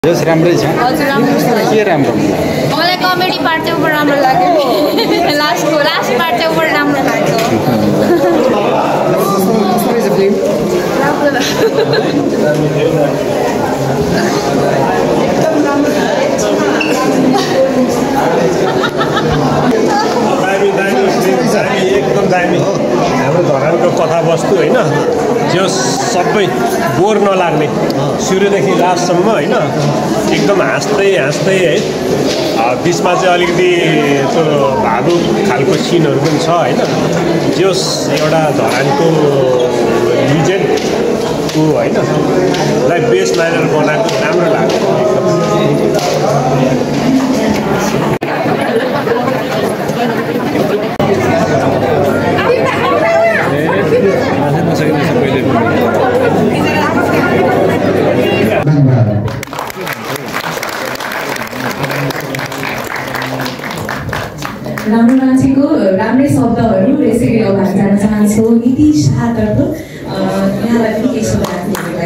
जस राम्रै छ हजुर राम्रो छ के राम्रो मलाई कमेडी पार्ट चाहिँ उपर राम्रो लाग्यो लास्ट पार्ट चाहिँ उपर राम्रो लाग्यो एकदम दामी हाम्रो धरानको कथावस्तु होइन जो सबै बोर नलाग्ने सुरुदेखि लास्टसम्म होइन एकदम हाँस्दै हाँस्दै है बिचमा चाहिँ अलिकति त्यो भावुक खालको सिनहरू पनि छ होइन जो एउटा धरानको लिजेन्डको होइन लाई बेस लाइनर बनाएको राम्रो लाग्यो राम्रो मान्छेको राम्रै शब्दहरू यसरी अगाडि जान चाहन्छु नीति शाहतर्फ यहाँलाई पनि केही सोध्न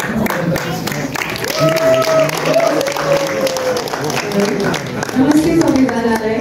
नमस्ते सबैजनालाई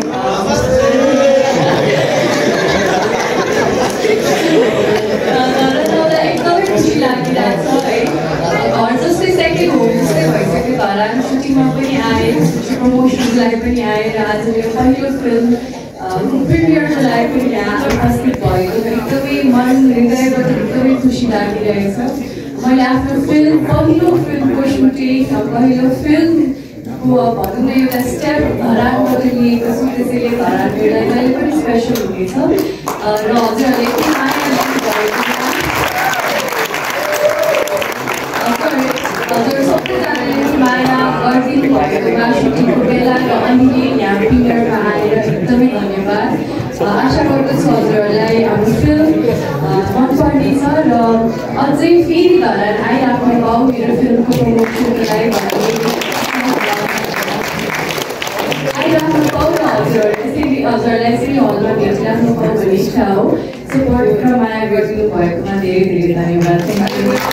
एकदमै खुसी लागिरहेछ है घर जस्तै सेकेन्ड होम जस्तै भइसक्यो धरान सुटिङमा पनि आए प्रमोसनलाई पनि आएर आज यो पहिलो फिल्म प्रिमियरको लागि पनि यहाँ उपस्थित भएको एकदमै मन हृदयबाट एकदमै खुसी लागिरहेछ मैले आफ्नो पहिलो फिल्मको सुटिङ पहिलो फिल्मको भनौँ न एउटा स्टेप धरानबाट लिएको छु त्यसैले धरान मेलाई कहिले पनि स्पेसल हुनेछ र हजुरहरूले यति माया दिनुभएको हजुर सबैजनाले माया गरिदिनु भएकोमा सुटिङको बेला र अहिले यहाँ प्रिमियरमा आएर एकदमै धन्यवाद आशा गर्दछु हजुरहरूलाई हाम्रो फिल्म मनपर्नेछ र अझै फेरि धरान आइराख्नु भयो मेरो फिल्मको प्रमोसनको लागि आइराख्नु पाउँ न हजुरहरूलाई यसरी हलमा भेटिराख्नु पाउँ भन्ने इच्छा हो सपोर्ट र माया गरिदिनु भएकोमा धेरै धेरै धन्यवाद थ्याङ्क यू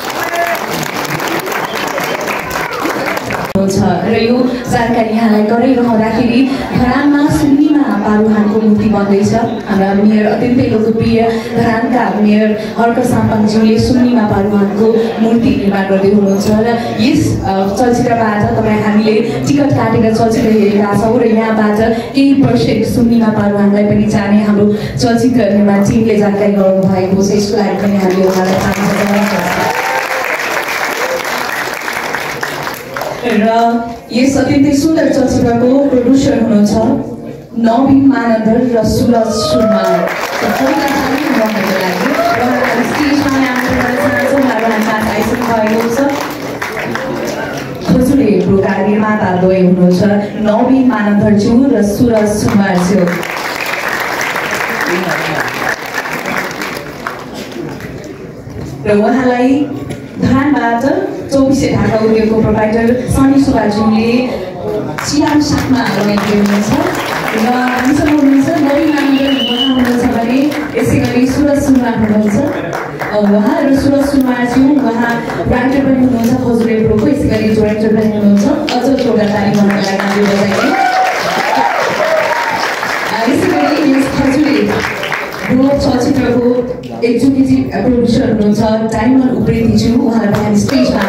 र यो जानकारी यहाँलाई गराइरहँदाखेरि धरानमा सुन्नीमा पारुहानको मूर्ति बन्दैछ हाम्रा मेयर अत्यन्तै लोकप्रिय धरानका मेयर हर्क साम्पाङज्यूले सुन्नीमा पारुहानको मूर्ति निर्माण गर्दै हुनुहुन्छ र यस चलचित्रबाट तपाईँ हामीले टिकट काटेर चलचित्र हेरेका छौँ र यहाँबाट केही पर्सेन्ट सुन्नीमा पारुहानलाई पनि जाने हाम्रो चलचित्र निर्माण टिमले जानकारी गराउनु भएको छ यसको लागि पनि हामीले उहाँलाई र यस अत्यन्तै सुन्दर चलचित्रको प्रोड्युसर हुनुहुन्छ नवीन मानन्दर र सुरज सुरमा खोजुलेहरूका निर्माताद्वय हुनुहुन्छ नवीन मानन्दरज्यू र सुरज सुमारज्यू र उहाँलाई धरानबाट 24 ढाका उद्योगको प्रोभाइडर सनी सुब्बाज्यूले चियान साथमा लगाइदिनु हुनुहुन्छ र हामीसँग हुनुहुन्छ नवीन मानन्दर उहाँ हुनुहुन्छ भने यसै गरी सुरज सुनमा हुनुहुन्छ उहाँ र सुरज सुमारज्यू उहाँ राइटर पनि हुनुहुन्छ खोजुले प्रोको यसै गरी डाइरेक्टर पनि हुनुहुन्छ अझ एउटा तालिम उहाँको लागि हामी बजाइदिए यसै गरी यस खोजुले प्रो चलचित्रको एक्जिक्युटिभ प्रोड्युसर हुनुहुन्छ डायमन्ड उप्रेतीज्यू उहाँलाई पनि हामी स्टेजमा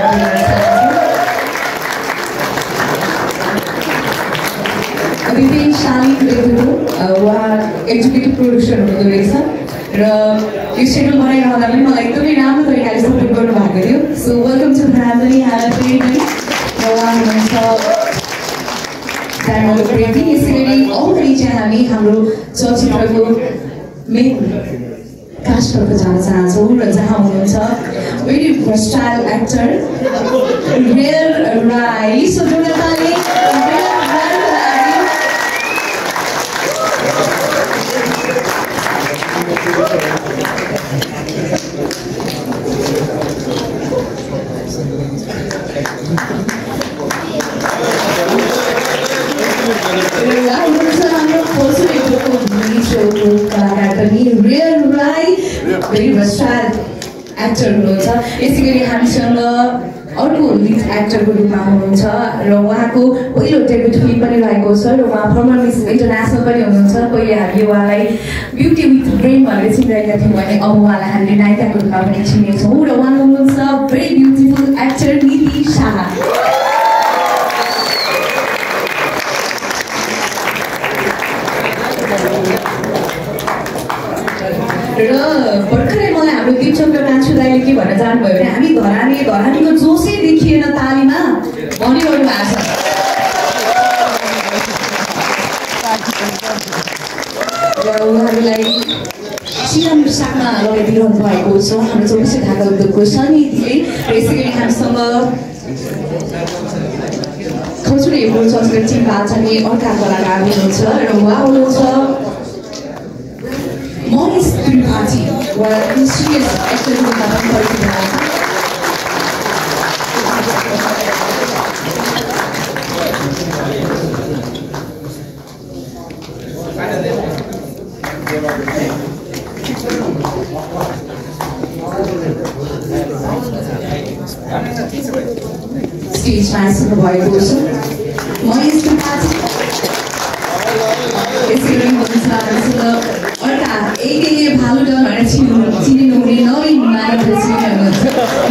विपिन शालिन रेग्दुरो उहाँ एक्जिक्युटिभ प्रोड्युसर हुनुहुँदो रहेछ र यो सेड्युल बनाइरहँदा पनि मलाई एकदमै राम्रो तरिकाले सपोर्ट गर्नुभएको थियो सो वेलकम टु फ्यामिली यहाँलाई पनि र उहाँ हुनुहुन्छ डायमन्ड उप्रेती यसै गरी अगाडि चाहिँ हामी हाम्रो चलचित्रको मेन कास्टतर्फ जान चाहन्छौँ र जहाँ हुनुहुन्छ भेरी भर्सटाइल एक्टर रेयर राई सो जोडताले भेरी भर्सटाइल एक्टर हुनुहुन्छ यसै गरी हामीसँग अर्को लिड एक्टरको रूपमा हुनुहुन्छ र उहाँको पहिलो डेब्युट फिल्म पनि रहेको छ र उहाँ फर्मर मिस इन्टरनेसनल पनि हुनुहुन्छ। पहिले हामी उहाँलाई ब्युटी विथ ब्रेन भनेर चिनिरहेका थियौँ भने अब उहाँलाई हामीले नायिकाको रूपमा पनि चिनेछौँ र उहाँ हुनुहुन्छ very beautiful actor Nidhi Shah. र भर्खरै मलाई हाम्रो दिपचन्द्र कान्छु दाइले के भन्न जानुभयो भने हामी घरानीको जोसै देखिएन तालीमा भनिरहनु भएको छ र उहाँहरूलाई सिराम्रो सागमा लगाइदिइरहनु भएको छ हाम्रो 24 ढाका उद्योगको समितिले। र यसै गरी हामीसँग खजुरे हिरो चलचित्र टिमबाट चाहिँ अर्का कलाकार हुनुहुन्छ र उहाँ हुनुहुन्छ Monis Tripathi, where serious actor who have been stage master of Boy Bosu. Monis Tripathi. अर्का एके भालुडा भनेर चिनिनु हुने नवीन मानव चिनिनुहुन्छ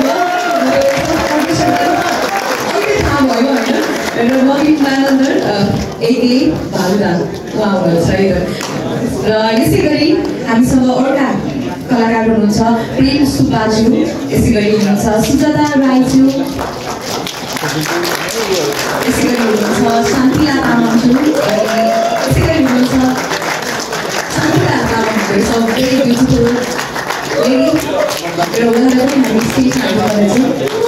थाहा भयो होइन र नवीन मानव एके भालुडा उहाँ हुनुहुन्छ है र यसै गरी हामीसँग अर्का कलाकार हुनुहुन्छ प्रेम सुब्बाज्यू, यसै गरी हुनुहुन्छ सुजाता राईज्यू, यसै गरी हुनुहुन्छ शान्तिला तामाङज्यू, यसै गरी हुनुहुन्छ It's a very beautiful lady. Pero uहाँलाई पनि हामी स्टेजमा गर्दैछौँ।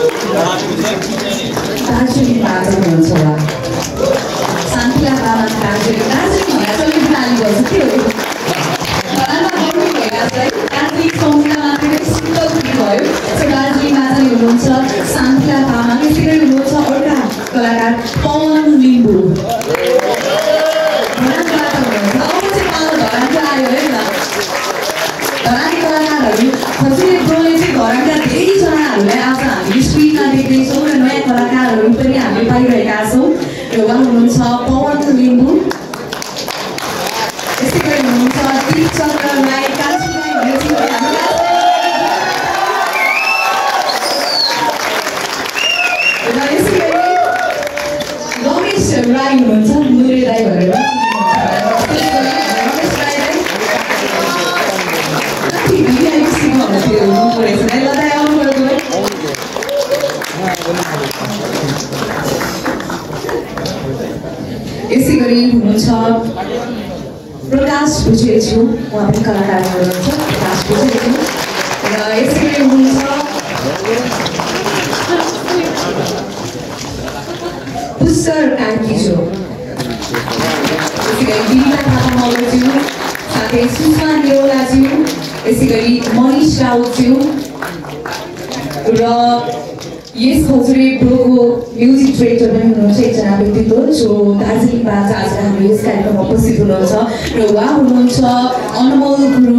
दार्जिलिङबाट हुनुहुन्छ उहाँ शान्तिला तामाङ दार्जिलिङ भनेर चाहिँ गाली गर्छ के हो घरमा गर्नु भइरहेको है दार्जिलिङ समुद्रमा मात्रै सिम्पल भयो। दार्जिलिङबाट हुनुहुन्छ शान्तिला तामाङ, यसै गरी हुनुहुन्छ अर्का कलाकार पवन लिम्बू धरानबाट हुनुहुन्छ। अब चाहिँ पालो धरानको आयो है त धरानी कलाकारहरू खजुरे ब्रोले चाहिँ घरका धेरैजनाहरूलाई आज हामीले स्क्रिनमा देख्दैछौँ र नयाँ कलाकारहरू पनि हामीले पाइरहेका छौँ र उहाँ हुनुहुन्छ पवन लिम्बू, यसै गरी हुनुहुन्छ दिपचन्द्र राई कान्छी राई भनेर चिनिरहेका र यसै गरी रमेश राई हुनुहुन्छ मुरे राई भनेर यसै गरी हुनुहुन्छ प्रकाश भुजेलज्यू, उहाँ पनि कलाकार हुनुहुन्छ प्रकाश भुजेलज्यू र यसै गरी हुनुहुन्छ पुष्कर कार्कीज्यू, यसै गरी गिरिजा थापा मौर्यज्यू, साथै सुषमा नेौलाज्यू, यसै गरी मनिष राउतज्यू र यस खजुरे ब्रोको म्युजिक डिरेक्टर पनि हुनुहुन्छ एकजना व्यक्तित्व जो दार्जिलिङबाट आज हाम्रो यस कार्यक्रममा उपस्थित हुनुहुन्छ र उहाँ हुनुहुन्छ अनमोल गुरुङ,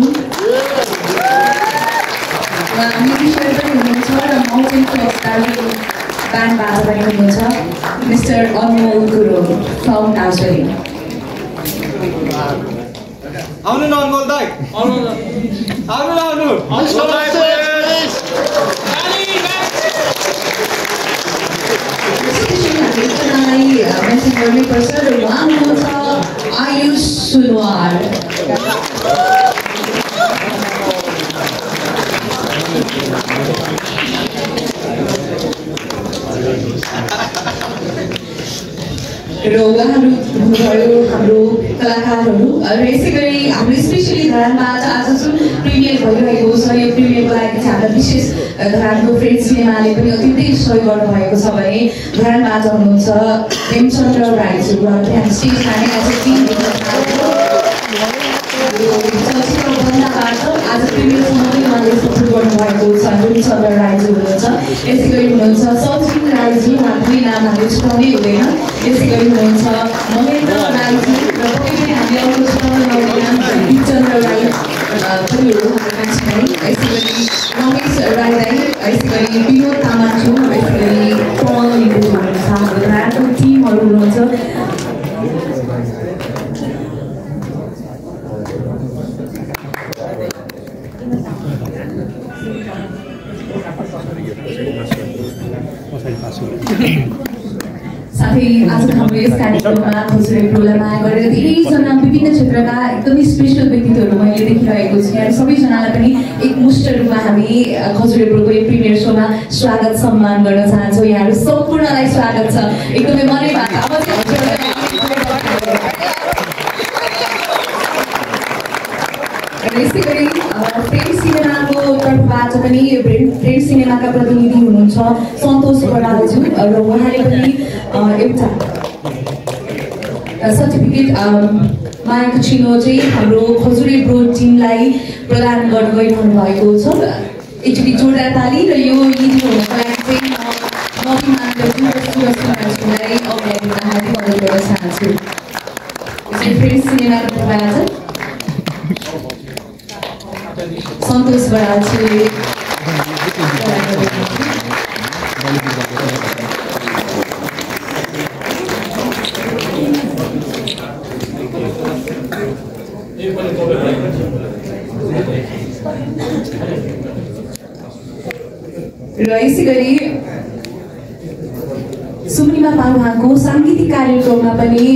उहाँ म्युजिसियन पनि हुनुहुन्छ र माउन्टेन क्लब दार्जिलिङ ब्यान्डबाट पनि हुनुहुन्छ मिस्टर अनमोल गुरुङ फ्रम दार्जिलिङ। आउनु न अनमोल दाइ, आउनु न मेसेज गर्नुपर्छ र उहाँ हुनुहुन्छ आयुष सुनवार। र उहाँहरू हुनुभयो हाम्रो कलाकारहरू र यसै गरी हाम्रो स्पेसली धरानबाट आज जुन प्रिमियर भइरहेको छ यो प्रिमियरको लागि चाहिँ हाम्रो विशेष धरानको फ्रेन्ड सिनेमाले पनि अत्यन्तै सहयोग गर्नुभएको छ भने धरानबाट हुनुहुन्छ हेमचन्द्र राईज्यू, उहाँहरू पनि हामी स्टेजमा नै आज टिम चलचित्रबन्दाबाट आज प्रिमियरसम्म पनि उहाँले सपोर्ट गर्नुभएको छ हेमचन्द्र राईज्यू हुनुहुन्छ। यसै गरी हुनुहुन्छ सचिन राईज्यू, उहाँको नाम हामीले छुटाउनै हुँदैन। यसै गरी हुनुहुन्छ महेन्द्र राईज्यू र पक्कै पनि हामीले अरू छुटाउन नहुने नाम दिपचन्द्र राई पनि हो हाम्रो मान्छेलाई यसै गरी रमेश राई दाई यसै गरी विनोद तामाङज्यू यसै गरी पवन लिम्बू हुनुहुन्छ हाम्रो धरानको टिमहरू हुनुहुन्छ साथै आज हाम्रो यस कार्यक्रममा खजुरे ब्रोलाई माया गरेर धेरैजना विभिन्न क्षेत्रका एकदमै स्पेसल व्यक्तित्वहरू मैले देखिरहेको छु यहाँ सबैजनालाई पनि एकमुष्ट रूपमा हामी खजुरे ब्रोको यो प्रिमियर शोमा स्वागत सम्मान गर्न चाहन्छौँ यहाँहरू सम्पूर्णलाई स्वागत छ एकदमै मनैबाट अब यसै गरी प्रेम सिनेमाको तर्फबाट पनि प्रेम सिनेमाका प्रतिनिधि हुनुहुन्छ सन्तोष बरालज्यू र उहाँले पनि एउटा सर्टिफिकेट मागेको चिनो चाहिँ हाम्रो खजुरे ब्रो टिमलाई प्रदान गर्न गइरहनु भएको छ एकचोटि जोरदार ताली र यो गीत हुनको लागि चाहिँ नवीमानज्यू र सुरजलाई अगाडि हार्दिक अनुरोध गर्न चाहन्छु प्रेम सिनेमाको तर्फबाट सन्तोष बरालज्यूले र यसै गरी सुम्निमा पारुहाङको साङ्गीतिक कार्यक्रममा पनि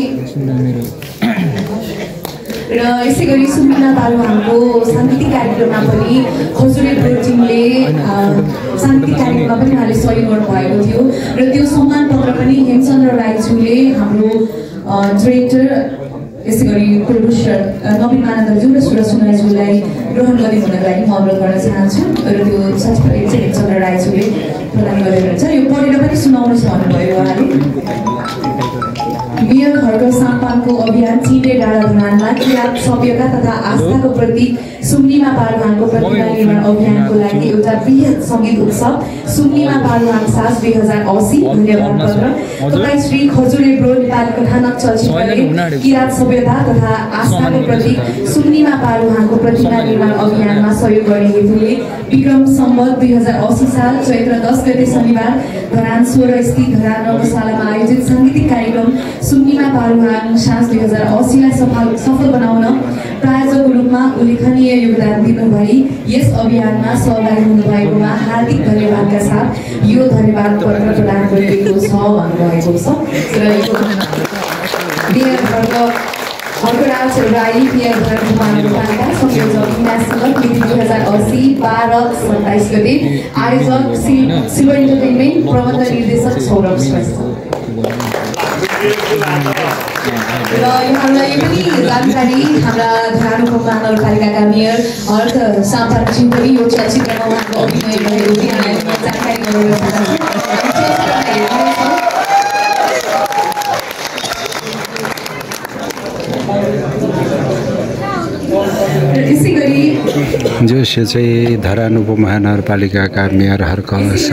र यसै गरी सुम्निमा पारुहाङको साङ्गीतिक कार्यक्रममा पनि खजुरे ब्रो टिमले साङ्गीतिक कार्यक्रममा पनि उहाँले सहयोग गर्नुभएको थियो र त्यो सम्मान पत्र पनि हेमचन्द्र राईज्यूले हाम्रो डिरेक्टर यसै गरी प्रोड्युसर नवीन मानन्दज्यू र सुरज सुनाइज्यूलाई ग्रहण गर्ने हुनको लागि म अनुरोध गर्न चाहन्छु र त्यो सर्टिफिकेट चाहिँ हेमचन्द्र राईज्यूले प्रदान गरेको हुन्छ यो पढेर पनि सुनाउनुहोस् भन्नुभयो उहाँले मेयर घरको साम्पाङको अभियान चिने डाँडा धुनानमा किराँत सभ्यता तथा आस्थाको प्रतीक सुम्निमा पारुहाङको प्रतिमा निर्माण अभियानको लागि एउटा बृहत सङ्गीत उत्सव सुम्निमा पारुहाङ सास 2080 धन्यवाद पत्र तपाईँ श्री खजुरे ब्रो नेपाल कथानक चलचित्रले किराँत सभ्यता तथा आस्थाको प्रतीक सुम्निमा पारुहाङको प्रतिमा निर्माण अभियानमा सहयोग गर्ने हेतुले विक्रम सम्वत 2080 साल चैत्र 10 गते शनिबार धरान 16 स्थित धरान रङ्गशालामा आयोजित साङ्गीतिक कार्यक्रम सुम्निमा पारुहाङ सास 2080 लाई सफल बनाउन प्रायोजकको रूपमा उल्लेखनीय योगदान दिनुभई यस अभियानमा सहभागी हुनुभएकोमा हार्दिक धन्यवादका साथ यो धन्यवाद पत्र प्रदान गरिएको छ भन्नुभएको छ र हर्कराज राई मेयर घर महानगरपालिका संयोजक विनाशसँग मिति 2080 12-27 गते आयोजक सिल्भर इन्टरटेनमेन्ट प्रबन्ध निर्देशक सौरभ श्रेष्ठ र यहाँलाई यो पनि जानकारी हाम्रा धरानको महानगरपालिकाका मेयर हर्क साम्पाङज्यू पनि यो चलचित्रमा उहाँको अभिनय भएको यहाँलाई जानकारी गराउन चाहन्छु यसै गरी जो चाहिँ धरान उपमहानगरपालिकाका मेयर हर्क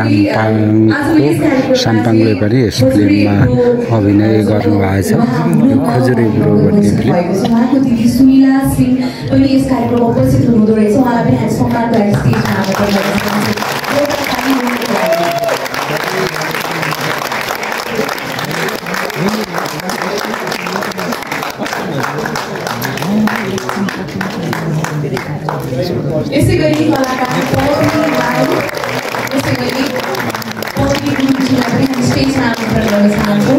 साम्पाङले पनि यस फिल्ममा अभिनय गर्नुभएको छ यो खजुरे ब्रो भन्ने फिल्म उहाँको दिदी सुनिला सिंह पनि यस कार्यक्रममा उपस्थित हुनुहुँदो रहेछ उहाँलाई पनि हामी सम्मान गरेर स्टेजमा आमन्त्रण गर्न चाहन्छु यसै गरी कलाकार यसै गरी गुरुजीलाई पनि हामी स्टेजमा आमन्त्रण गर्न चाहन्छौँ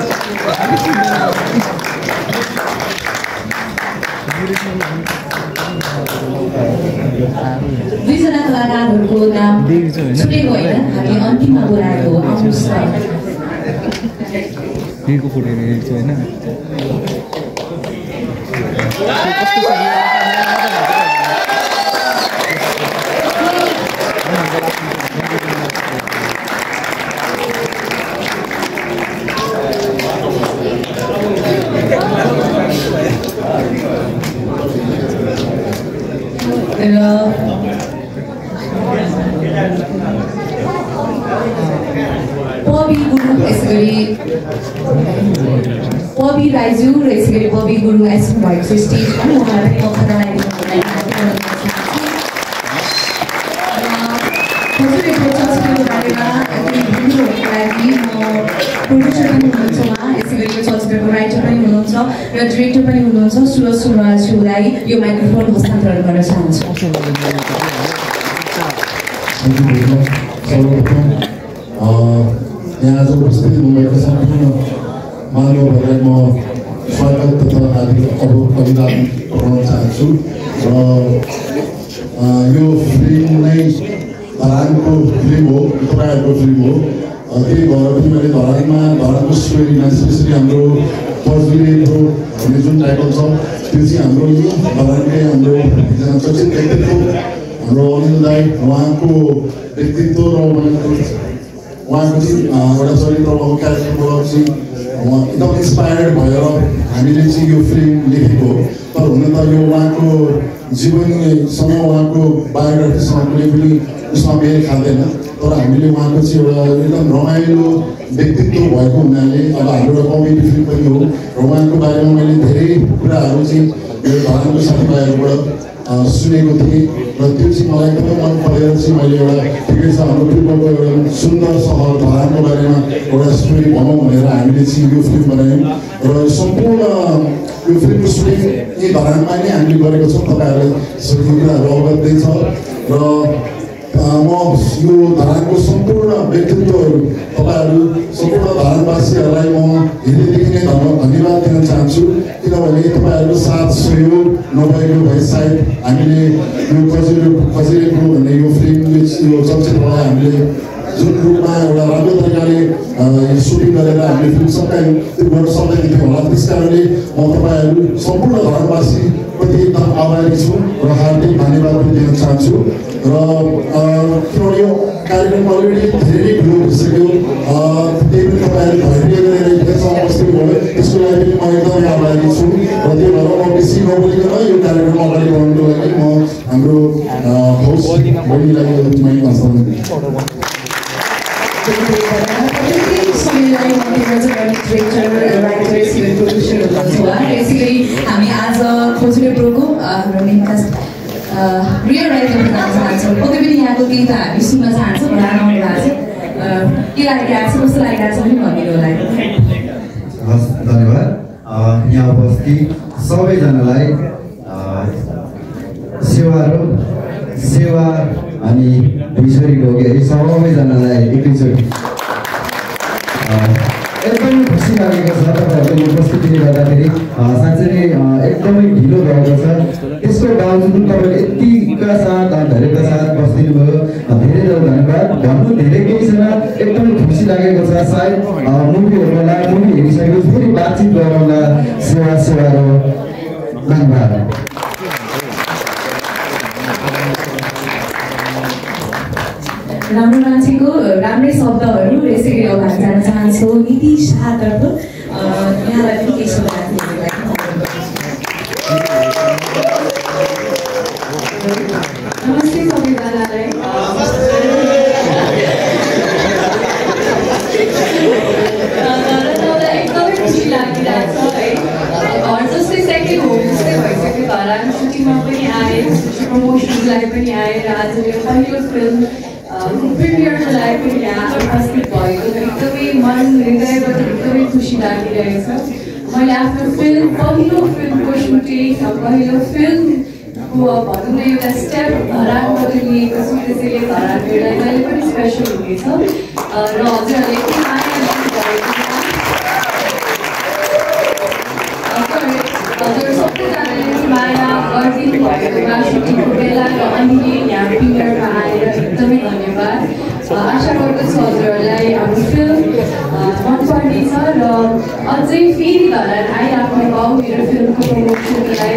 दुईजना कलाकारहरूको नाम छुटेको होइन हामी अन्तिममा बोलाएको हो आउनुहोस् न बबी राइज्यू र यसै गरी बबी गुरुङ आइसक्नु भएको छ स्टेजमा उहाँलाई पनि मौका लगाइदिनुको लागि हजुरहरूको चलचित्रको बारेमा भन्नुहुनुको लागि म प्रोड्युसर पनि हुनुहुन्छ उहाँ, यसै गरी यो चलचित्रको राइटर पनि हुनुहुन्छ र डिरेक्टर पनि हुनुहुन्छ सुरज सुनवालज्यूलाई यो माइक्रोफोन हस्तान्तरण गर्न चाहन्छु। सर्वप्रथम यहाँ आज उपस्थित हुनुभएका सम्पूर्ण महानुभावहरूलाई म स्वागत तथा अभिवादन पठाउन चाहन्छु र यो फिल्म नै धरानको फिल्म हो, तपाईँहरूको फिल्म हो। त्यही भएर पनि मैले धरानको स्टोरीमा स्पेसली हाम्रो पजिटिभ भन्ने जुन टाइटल छ त्यो चाहिँ हाम्रो यो धरानकै हाम्रो एकजना चर्चित व्यक्तित्व हाम्रो अनिल दाई, उहाँको व्यक्तित्व र उहाँको चाहिँ एउटा चरित्रको क्यारेक्टरबाट चाहिँ एकदम इन्सपायर्ड भएर हामीले चाहिँ यो फिल्म लेखेको हो। तर हुन त यो उहाँको जीवनीसँग उहाँको बायोग्राफीसँग कुनै पनि उसमा मेल खाँदैन, तर हामीले उहाँको चाहिँ एउटा एकदम रमाइलो व्यक्तित्व भएको हुनाले अब हाम्रो एउटा कमेडी फिल्म पनि हो र उहाँको बारेमा मैले धेरै कुराहरू चाहिँ मेरो धरानको साथीभाइहरूबाट सुनेको थिएँ र त्यो चाहिँ मलाई एकदमै मन परेर चाहिँ मैले एउटा ठिकै छ हाम्रो पूर्वको एउटा सुन्दर सहर धरानको बारेमा एउटा स्टोरी भनौँ भनेर हामीले चाहिँ यो फिल्म बनायौँ र सम्पूर्ण यो फिल्मको सुटिङ यही धरानमा नै हामीले गरेको छौँ। तपाईँहरूलाई सबै कुराहरू अवगत नै छ र म यो धरानको सम्पूर्ण व्यक्तित्वहरू तपाईँहरू सम्पूर्ण धरानवासीहरूलाई म हृदयदेखि नै धन्यवाद दिन चाहन्छु, किनभने तपाईँहरूको साथ सहयोग नभएको भए सायद हामीले यो खजिरेको भन्ने यो फिल्म यो चलचित्रलाई हामीले जुन रूपमा एउटा राम्रो तरिकाले सुटिङ गरेर हामीले फिल्म सकायौँ त्यो गर्न सक्दैन थियो होला। त्यस कारणले म तपाईँहरू सम्पूर्ण धरानवासीप्रति एकदम आभारी छु र हार्दिक धन्यवाद पनि दिन चाहन्छु र किनभने यो कार्यक्रम अलरेडी धेरै ठुलो भइसक्यो, त्यही पनि तपाईँहरू धैर्य गरेर यहाँसम्म बस्नु भयो, त्यसको लागि पनि म एकदमै आभारी छु र त्यही भएर म बेसी नबोलिकन यो कार्यक्रम अगाडि बढाउनको लागि म हाम्रो होस्ट बहिनीलाई हस्तान्तरण हामी आज खोजिने प्रोको हाम्रो निकास रियल राइटर भन्न चाहन्छौँ। पक्कै पनि यहाँको केही त हामी सुन्न चाहन्छौँ होला, आउनु भएको छ के लागिरहेको छ, कस्तो लागिरहेको छ पनि भनिदिनु होला। हस्, धन्यवाद। यहाँ उपस्थित सबैजनालाई सेवा अनि भिजरी भोगेरी सबैजनालाई एकैचोटि एकदमै खुसी लागेको छ तपाईँहरूको उपस्थितिले गर्दाखेरि। साँच्चै नै एकदमै ढिलो भएको छ, त्यसको बावजुद तपाईँले यतिका साथ धेरैका साथ बसिदिनु भयो, धेरै धन्यवाद। भन्नु धेरै केही छैन, एकदमै खुसी लागेको छ। सायद मुभी हेर्नुला, मुभी हेरिसकेपछि फेरि बातचित गरौँला, सेवा र धन्यवाद। राम्रो मान्छेको राम्रै शब्दहरू यसै गरी अगाडि जान चाहन्छौँ नीति शाहतर्फ यहाँलाई पनि केही शब्द राख्नुको लागि नमस्ते सबैजनालाई। एकदमै खुसी लागिरहेछ है, जस्तै सेकेन्ड होम जस्तै भइसक्यो धरान। सुटिङमा पनि आएँ, प्रमोसन्सलाई पनि आएँ र आज मेरो पहिलो फिल्म प्रिमियरको लागि पनि यहाँ उपस्थित भएको एकदमै मन हृदयबाट एकदमै खुसी लागिरहेछ। मैले आफ्नो पहिलो फिल्मको सुटिङ, पहिलो फिल्मको भनौँ न एउटा स्टेप धरानबाट लिएको छु, त्यसैले धरान मेरो लागि पनि स्पेसल हुनेछ र हजुरहरूले यति माया दिनुभएको हजुर सबैजनाले माया गरिदिनु भएकोमा सुटिङको बेला र अहिले यहाँ प्रिमियरमा आएर एकदमै धन्यवाद। आशा गर्दछु हजुरहरूलाई हाम्रो फिल्म मनपर्नेछ र अझै फेरि धरान आइराख्नु भयो मेरो फिल्मको प्रमोसनको लागि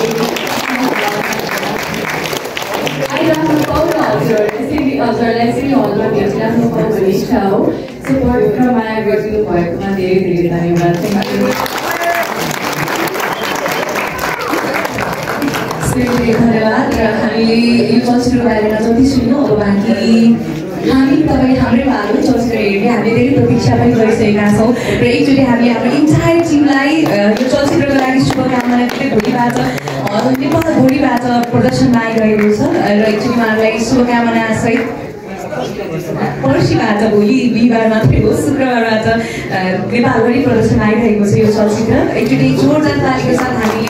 आइराख्नु पाऊ र हजुरहरूलाई चाहिँ हलमा भेटिराख्नु पाऊ भन्ने इच्छा हो। सपोर्ट र माया गरिदिनु भएकोमा धेरै धेरै धन्यवाद। धन्यवाद। र हामीले यो चलचित्रको बारेमा जति सुन्यौँ, अब बाँकी हामी तपाईँ हाम्रै भागहरू चलचित्र हेर्ने हामीले धेरै प्रतीक्षा पनि गरिसकेका छौँ र एकचोटि हामी हाम्रो इन्टायर टिमलाई यो चलचित्रको लागि शुभकामना दिँदै भोलिबाट नेपालभरिबाट प्रदर्शनमा आइरहेको छ र एकचोटि उहाँहरूलाई शुभकामना सहित पर्सिबाट भोलि बिहिबार मात्रै हो शुक्रबारबाट नेपालभरि प्रदर्शन आइरहेको छ यो चलचित्र एकचोटि जोरदार तालीका साथ हामी